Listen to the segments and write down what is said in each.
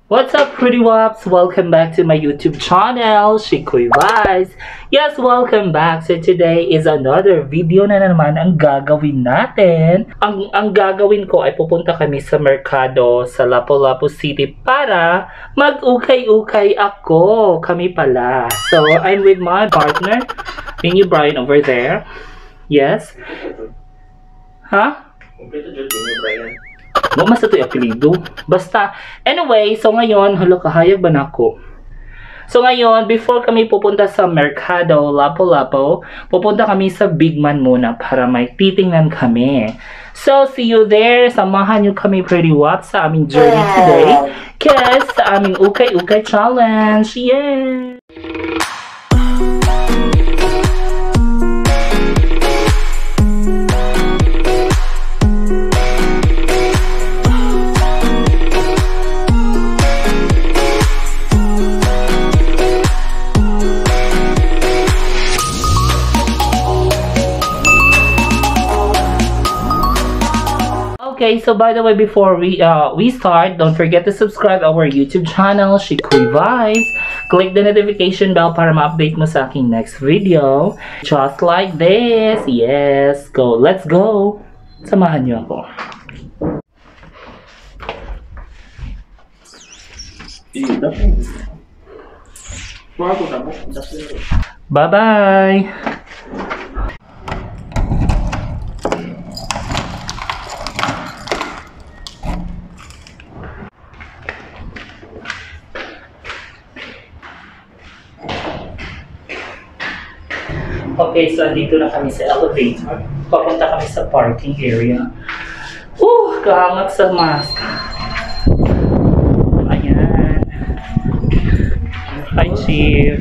What's up, pretty wops? Welcome back to my YouTube channel, Shikoy Vibes. Yes, welcome back. So today is another video na naman ang gagawin natin. Ang gagawin ko ay pupunta kami sa merkado sa Lapu-Lapu City para mag-ukay-ukay ako. Kami pala. So I'm with my partner, Ninyo Brian over there. Yes. Huh? Kompleto dyan din yung Brian. Mo mas ito yung apelido. Basta, anyway, so ngayon, halo kahayag ba na ako? So ngayon, before kami pupunta sa Mercado Lapu-Lapu, pupunta kami sa Big Man muna para may titingnan kami. So, see you there. Samahan nyo kami pretty wops sa aming journey today. Kasi sa aming ukay-ukay challenge. Yeah! Okay, so by the way, before we start, don't forget to subscribe our YouTube channel, Shikoy Vibes. Click the notification bell para ma-update mo sa aking next video. Just like this. Yes, go. Let's go. Samahan niyo ako. Bye-bye. Okay, so andito na kami sa elevator. Papunta kami sa parking area. Kaangat sa mask. Ayan. Hi, Chief.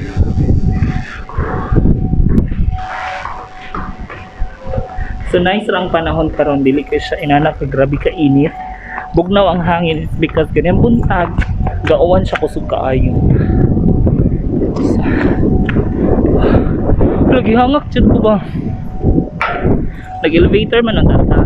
So nice lang panahon karon, dili kay siya inanak grabe ka init. Bugnaw ang hangin because ganyan buntag. Gaawan siya kusog kaayo. Lagi hangak dyan ko ba? Nag-elevator man ang data.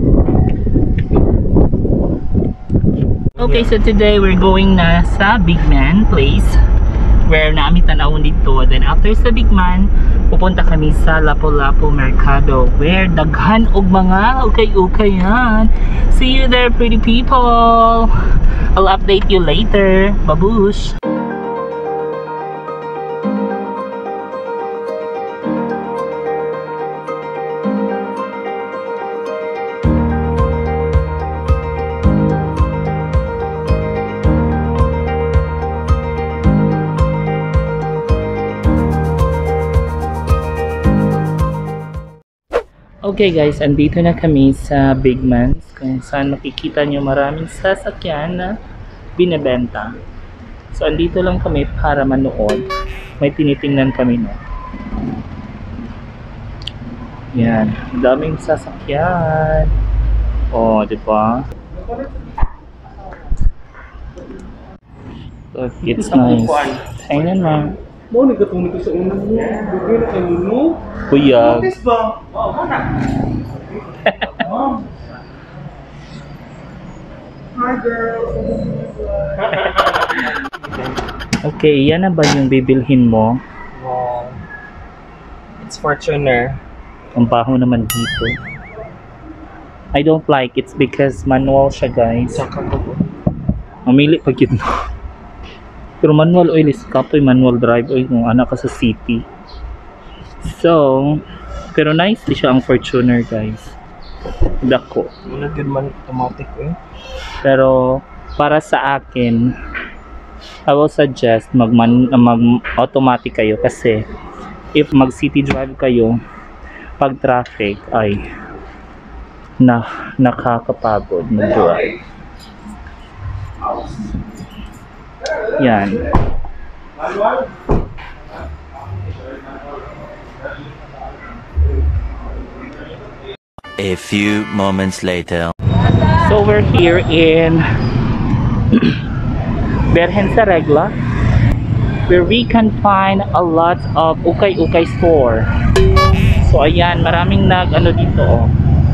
Okay, so today we're going na sa Big Man place where namin tanawon dito. Then after sa Big Man, pupunta kami sa Lapu-Lapu Mercado where daghan og mga ukay-ukay yan. See you there, pretty people! I'll update you later. Babush! Okay guys, andito na kami sa Big Man's kung saan makikita nyo maraming sasakyan na binebenta. So andito lang kami para manood. May tinitingnan kami no. Yan, daming sasakyan. Oh, di ba? So, it's nice. Tingnan mo. Mo nagkatungin ko sa ulo mo. Bigay na kayo mo. Kuya. Notice ba? Oo, mana. Hi girl. Okay, yan na ba yung bibilhin mo? Wow. It's Fortuner. Ang baho naman dito. I don't like it because manual siya guys. Saka ko. Mamili pag yun. Pero manual oil is kapoy, manual drive oil kung anak ka sa city. So, pero nice di siya ang Fortuner guys. Dako. Wala good man automatic eh. Pero para sa akin, I will suggest mag-automatic kayo kasi if mag-city drive kayo, pag traffic ay nakakapagod mag-drive. Yan. A few moments later. So we're here in Berhen sa Regla where we can find a lot of ukay-ukay store. So ayan, maraming dito oh.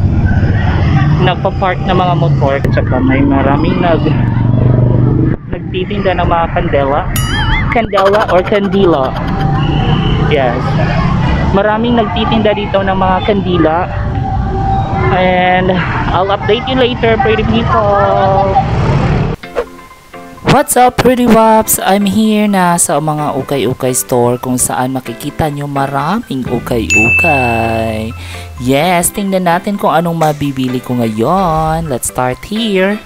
Nagpa-park na mga motor at saka may maraming nagtitinda ng mga candela or candila. Yes. Maraming nagtitinda dito ng mga kandila. And I'll update you later, pretty people. What's up, pretty wops? I'm here na sa mga ukay-ukay store kung saan makikita nyo maraming ukay-ukay. Yes, tingnan natin kung anong mabibili ko ngayon. Let's start here.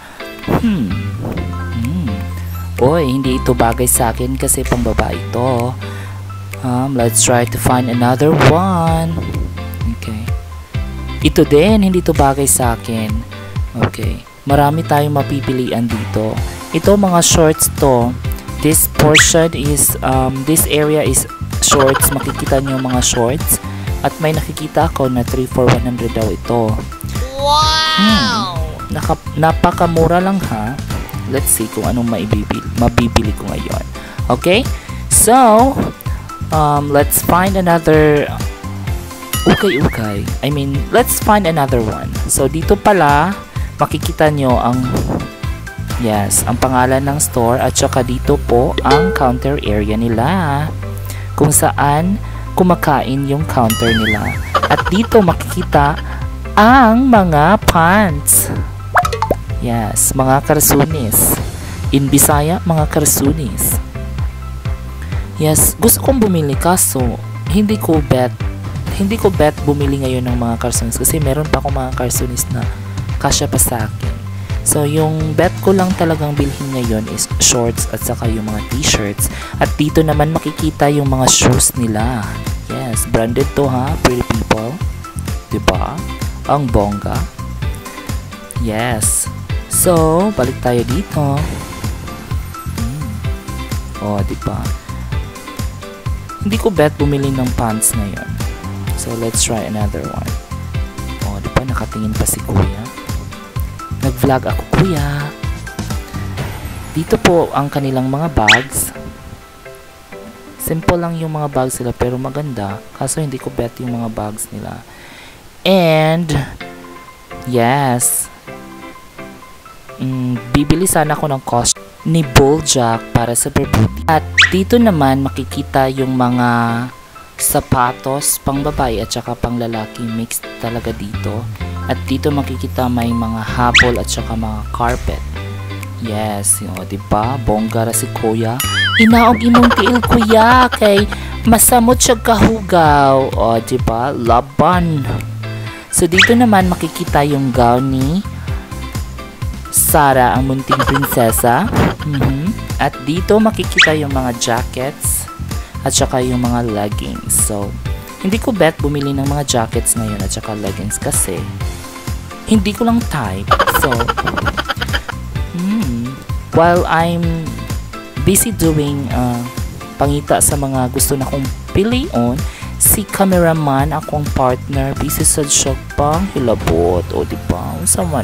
Oy, hindi ito bagay sa akin kasi pang babae ito. Let's try to find another one. Okay. Ito din, hindi ito bagay sa akin. Okay. Marami tayong mapipilian dito. Ito mga shorts to. This portion is, this area is shorts. Makikita nyo mga shorts. At may nakikita ako na 3 for 100 daw ito. Wow! Napakamura lang ha. Let's see kung anong mabibili ko ngayon. Okay? So, let's find another ukay-ukay. I mean, let's find another one. So, dito pala, makikita nyo ang, yes, ang pangalan ng store at saka dito po ang counter area nila kung saan kumakain yung counter nila. At dito makikita ang mga pants. Yes, mga karsunis. In Bisaya, mga karsunis. Yes, gusto kong bumili kaso hindi ko bet bumili ngayon ng mga karsunis kasi meron pa akong mga karsunis na kasya pa sa akin. So, yung bet ko lang talagang bilhin ngayon is shorts at saka yung mga t-shirts. At dito naman makikita yung mga shoes nila. Yes, branded to ha, pretty people. Diba? Ang bongga. Yes. So, balik tayo dito. Oh, diba? Hindi ko bet bumili ng pants ngayon. So, let's try another one. Oh, diba? Nakatingin pa si kuya. Nag-vlog ako, kuya. Dito po ang kanilang mga bags. Simple lang yung mga bags nila pero maganda. Kaso hindi ko bet yung mga bags nila. And, yes. Bibili sana ako ng costume ni Bojack para sa birthday. At dito naman makikita yung mga sapatos pang babae at saka pang lalaki, mixed talaga dito. At dito makikita may mga habol at saka mga carpet. Yes, o diba? Bongga ra si kuya. Inaog imong tiil kuya kay masamot siya kahugaw. O diba? Laban. So dito naman makikita yung gown ni Sarah, ang munting prinsesa. At dito makikita yung mga jackets at saka yung mga leggings. So, hindi ko bet bumili ng mga jackets ngayon at saka leggings kasi hindi ko lang type. So, while I'm busy doing pangita sa mga gusto na kong pilion, si cameraman, akong partner, busy sa siya pang hilabot. O diba? Someone,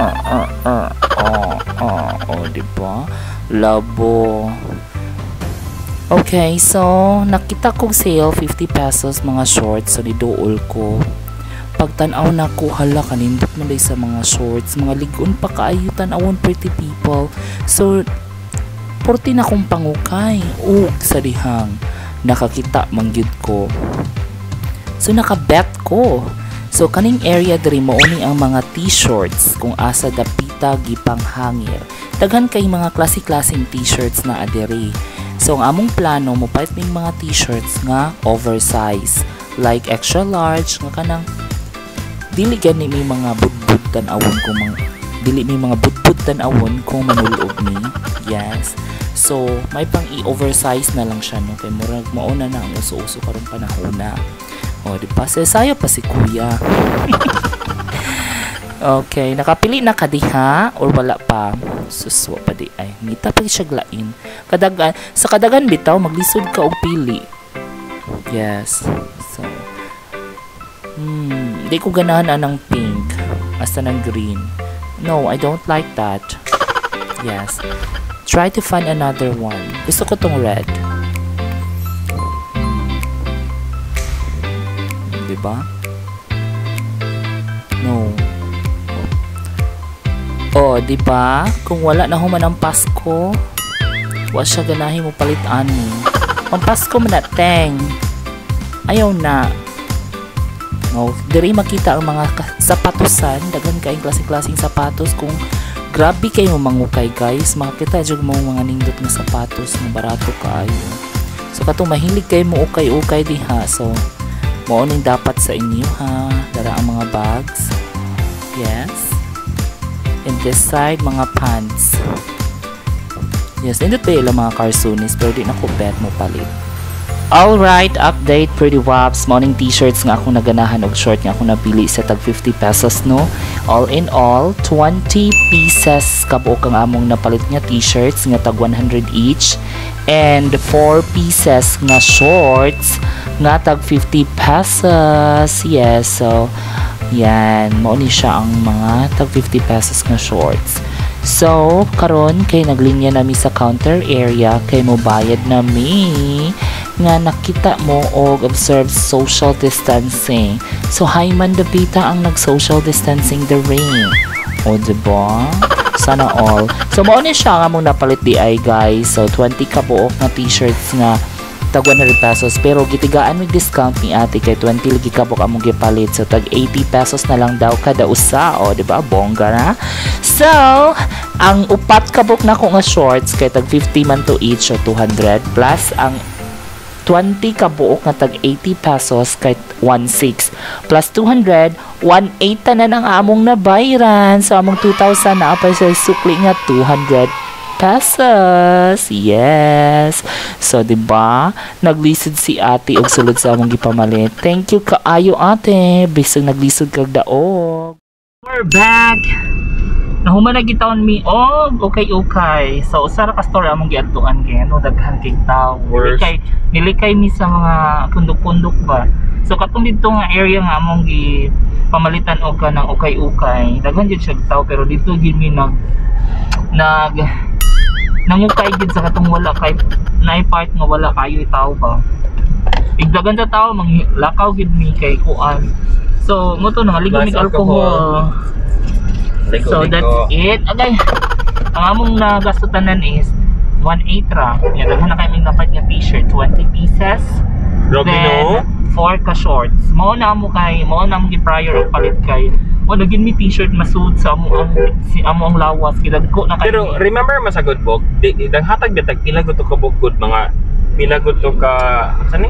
o diba? Labo. Okay, so, nakita kong sale, 50 pesos, mga shorts. So, nidool ko. Pagtanaw na ko, hala, kanindot mo day sa mga shorts. Mga ligon pa kaayutan, awon pretty people. So, 40 na kong pangukay. Sa dihang. Nakakita mangyud ko. So nakabet ko. So kaning area diri mo ni ang mga t-shirts kung asa dapita gipang hangir. Daghan kay mga klase-klaseng t-shirts na adiri. So ang among plano mo pait ning mga t-shirts nga oversize, like extra large nga kanang dili gani may mga budbud tan-awon kung dili may mga budbud tan-awon kung manulog ni. Yes. So, may pang i-oversize na lang siya, no? Kaya murag mauna na ang uso-uso karong panahon na. O, di pa? Sayo pa si kuya. Okay, nakapili na ka diha or wala pa? Suswa pa di ay. Ngita pa siya glain. Sa kadagan bitaw, maglisod ka og pili. Yes. So, di ko ganahan ng pink. Basta ng green. No, I don't like that. Yes. Try to find another one. Gusto ko tong red. Diba? No. Oh, diba? Kung wala na human ang Pasko, Wa siya ganahin mo palit ani. Pampasko man na teng. Ayaw na. No, diri makita ang mga sapatosan, daghan kay klase-klaseng sapatos kung grabe kayo mangukay guys. Makita jud mo mga nindot nga sapatos na barato kaayo. So katong mahilig kayo mo ukay-ukay diha. So mao ning dapat sa inyo ha. Dara ang mga bags. Yes. And this side mga pants. Yes, nindot pa ilang mga cartoonis pero di na ko bet mo palit. Alright, update pretty waps. Morning t-shirts nga akong naganahan og short nga akong napili sa tag 50 pesos no. All in all, 20 pieces kabuok ang among napalit nga t-shirts nga tag 100 each. And 4 pieces nga shorts nga tag 50 pesos. Yes, so yan, mao ni siya ang mga tag 50 pesos nga shorts. So, karon kay naglinya nami sa counter area kay mo bayad nami nga nakita mo og observe social distancing. So, hi man dapita ang nag-social distancing the ring. O, diba? Sana all. So, mao ni siya nga mong napalit di ay guys. So, 20 kabuok na t-shirts nga tag 100 pesos pero gitigaan may discount ni ate kay 20 lagi kabok among gipalit, so tag 80 pesos na lang daw kada usa. O di ba bongga na. So ang upat kabok na ko nga shorts kay tag 50 man to each, so 200 plus ang 20 kabuok nga tag 80 pesos kay 16 plus 200 180 na nang among nabayran. So among 2,000 na pa sa sukli nga 200 pesos. Yes. So, diba? Naglisod si ate og sulod sa among gipamalit. Thank you kaayo ate. Bisag naglisod kag daog. We're back. Nahuman na gitawon mi og okay. So, usara ka story among giadtuan kay ano daghan kay tawo. Nilikay mi sa mga pundok-pundok ba. So, katong dito nga area nga among gipamalitan og kanang okay. Daghan jud siya tawo pero dito gid mi nangukay gid sa katong wala kay naay part nga wala kayo itaw ba igdagan sa tao manglakaw gid mi kay kuan. So mo to nangaligo mig alcohol. So that's it. Agay ang among nagastotanan is 1.8 ra. Nya daghan na kay mig napart nga t-shirt 20 pieces. Then 4 ka shorts. Mao na mo gi-prior og palit kay o nagin mi t-shirt masud sa amo ang lawas gidagko na kay. Pero remember masagod bog dang hatag bitag pila gud to ka bugod mga pila gud to ka sani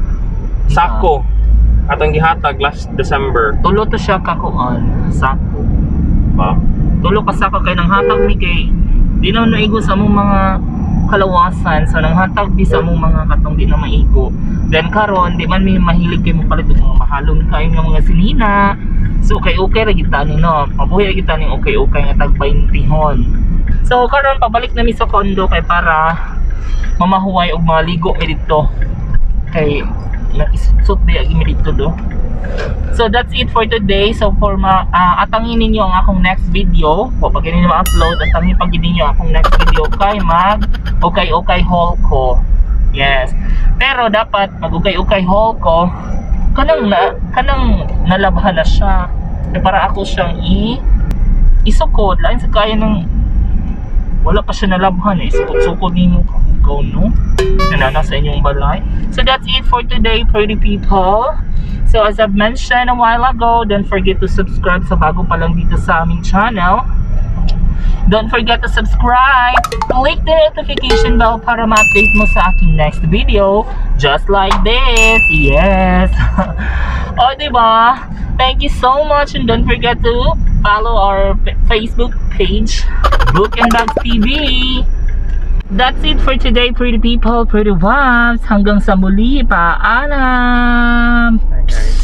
sako atong gihatag last December. Tulo to siya ka kuan sako ba tulo ka sako kay nang hatag mi kay di na naigo sa among mga kalawasan, so nang hatag di sa among mga katong di na maigo. Then karon di man mi mahilig kay mo palit og mga mahalon kay mga sinina. So okay ra kita ni no. Mabuhi ra kita ning okay nga tag 20 hon. So karon pabalik na mi sa condo kay para mamahuway og maligo mi dito. Kay naisut di agi mi dito do. So that's it for today. So for atangin ninyo ang akong next video. O pag ninyo ma-upload, atangin pag ninyo akong next video kay mag okay haul ko. Yes. Pero dapat mag okay haul ko kanang nalabhan na siya. Kaya para ako siyang isukod lain sa kaya ng wala pa siya nalabhan sukod ninyo go no nanana sa inyong balay. So that's it for today pretty people. So as I've mentioned a while ago, don't forget to subscribe sa bago pa lang dito sa aming channel. Don't forget to subscribe. Click the notification bell para ma-update mo sa aking next video. Just like this. Yes. O, diba? Thank you so much. And don't forget to follow our Facebook page, Book and Bags TV. That's it for today, pretty people, pretty vibes. Hanggang sa muli. Paalam.